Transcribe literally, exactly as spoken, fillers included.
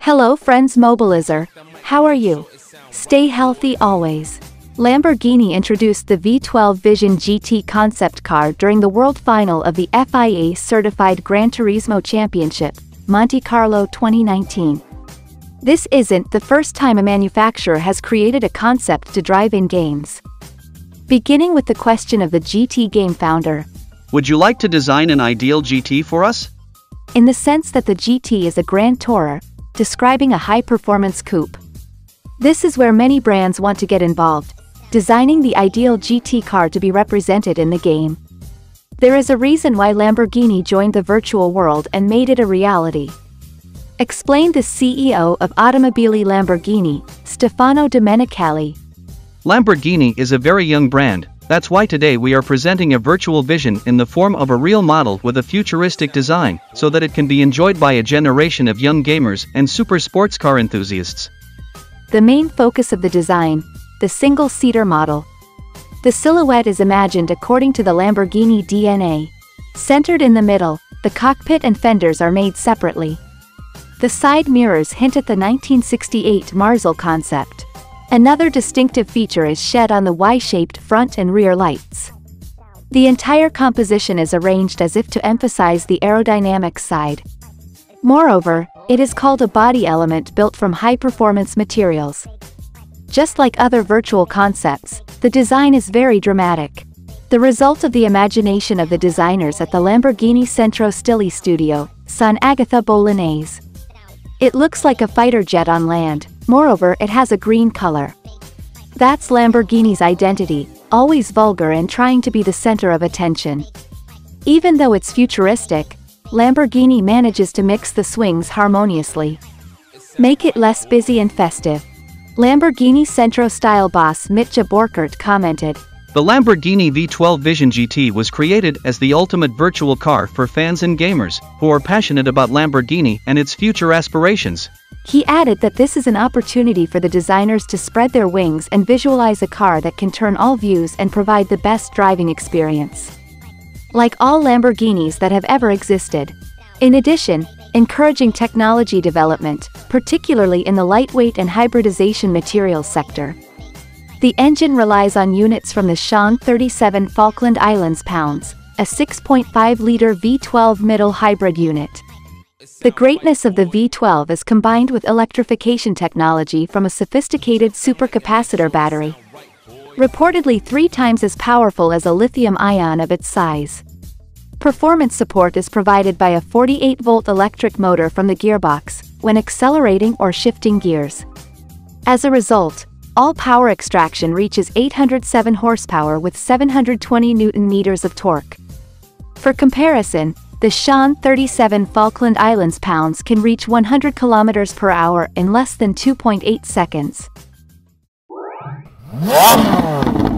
Hello friends, Mobilizzer. How are you? Stay healthy always. Lamborghini introduced the V twelve Vision G T concept car during the world final of the F I A-certified Gran Turismo Championship, Monte Carlo twenty nineteen. This isn't the first time a manufacturer has created a concept to drive in games. Beginning with the question of the G T game founder. Would you like to design an ideal G T for us? In the sense that the G T is a grand tourer, describing a high-performance coupe. This is where many brands want to get involved, designing the ideal G T car to be represented in the game. There is a reason why Lamborghini joined the virtual world and made it a reality. Explained the C E O of Automobili Lamborghini, Stefano Domenicali. Lamborghini is a very young brand, that's why today we are presenting a virtual vision in the form of a real model with a futuristic design, so that it can be enjoyed by a generation of young gamers and super sports car enthusiasts. The main focus of the design, the single-seater model. The silhouette is imagined according to the Lamborghini D N A. Centered in the middle, the cockpit and fenders are made separately. The side mirrors hint at the nineteen sixty-eight Marzal concept. Another distinctive feature is shed on the Y-shaped front and rear lights. The entire composition is arranged as if to emphasize the aerodynamic side. Moreover, it is called a body element built from high-performance materials. Just like other virtual concepts, the design is very dramatic. The result of the imagination of the designers at the Lamborghini Centro Stile Studio, San Agatha Bolognese. It looks like a fighter jet on land, moreover it has a green color. That's Lamborghini's identity, always vulgar and trying to be the center of attention. Even though it's futuristic, Lamborghini manages to mix the swings harmoniously. Make it less busy and festive. Lamborghini Centro style boss Mitja Borkert commented, "The Lamborghini V twelve Vision G T was created as the ultimate virtual car for fans and gamers, who are passionate about Lamborghini and its future aspirations." He added that this is an opportunity for the designers to spread their wings and visualize a car that can turn all views and provide the best driving experience. Like all Lamborghinis that have ever existed. In addition, encouraging technology development, particularly in the lightweight and hybridization materials sector. The engine relies on units from the Sian thirty-seven Falkland Islands pounds, a six point five liter V twelve midle hybrid unit. The greatness of the V twelve is combined with electrification technology from a sophisticated supercapacitor battery. Reportedly three times as powerful as a lithium-ion of its size. Performance support is provided by a forty-eight volt electric motor from the gearbox, when accelerating or shifting gears. As a result, all power extraction reaches eight hundred seven horsepower with seven hundred twenty newton meters of torque. For comparison, the Sian thirty-seven Falkland Islands pounds can reach one hundred kilometers per hour in less than two point eight seconds.